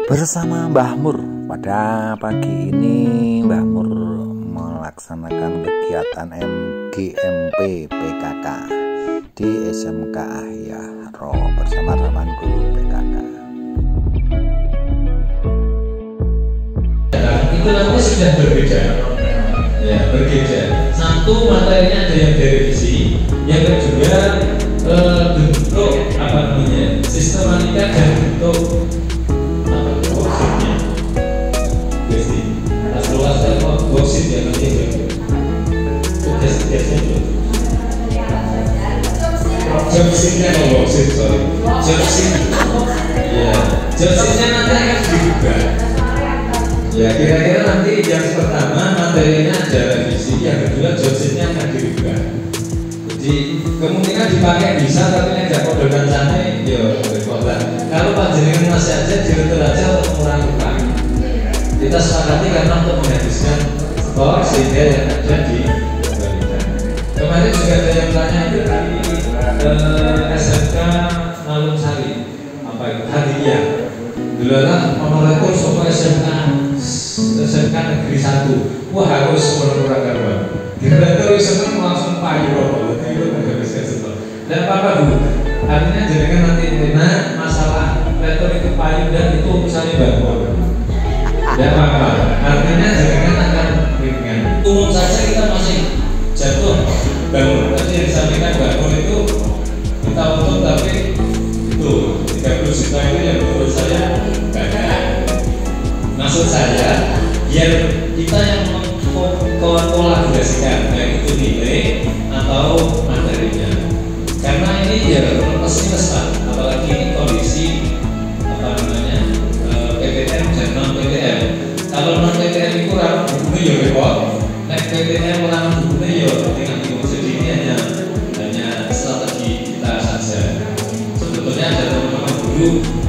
Bersama Mbah Mur, pada pagi ini Mbah Mur melaksanakan kegiatan MGMP PKK di SMK Ahyaro bersama teman guru PKK. Itu nanti sudah berbeda, ya berbeda. Satu, materinya ada yang direvisi, yang kedua bentuk sistematika dan bentuk worksheetnya. Pas keluar saya worksheet ya nanti tugasnya itu. Jobsheetnya worksheet, sorry. Jobsheet, ya jobsheetnya nanti akan dibuka. Ya kira-kira nanti yang pertama materinya ada revisi, yang kedua jobsheetnya akan dibuka. Jadi kemungkinan dipakai bisa, tapi ada kodokan sana, yo repotlah. Kalau panjenengan masih aja diretur aja untuk mengurangi kami. Kita sepakati karena untuk menghabiskan stok sehingga yang ada dikembalikan. Kemarin juga ada yang tanya itu di SMK Nalung Sari, apa itu hadiah. Dulu lah honorator sopo SMK Negeri 1. Wah harus kurang karuan. Direktur seneng langsung payu rokok. Itu nggak bisa setor. Dan apa Bu? Artinya jenengan nanti enak masalah rektor itu payu dan itu urusannya bagus. Dan apa? Artinya jenengan akan ringan. Umum saja kita masih jatuh bangun. Tadi yang disampaikan bangun itu kita untung, tapi itu 30 juta itu yang menurut saya banyak. Maksud saya biar kita yang kolaborasikan baik itu nilai atau materinya, karena ini ya pasti Pak, apalagi ini kondisi PPM dan non PPM. Kalau non PPM itu kurang bukunya ya repot, nek PPM kurang bukunya ya dengan bingung. Jadi ini hanya strategi kita saja. Sebetulnya ada teman-teman guru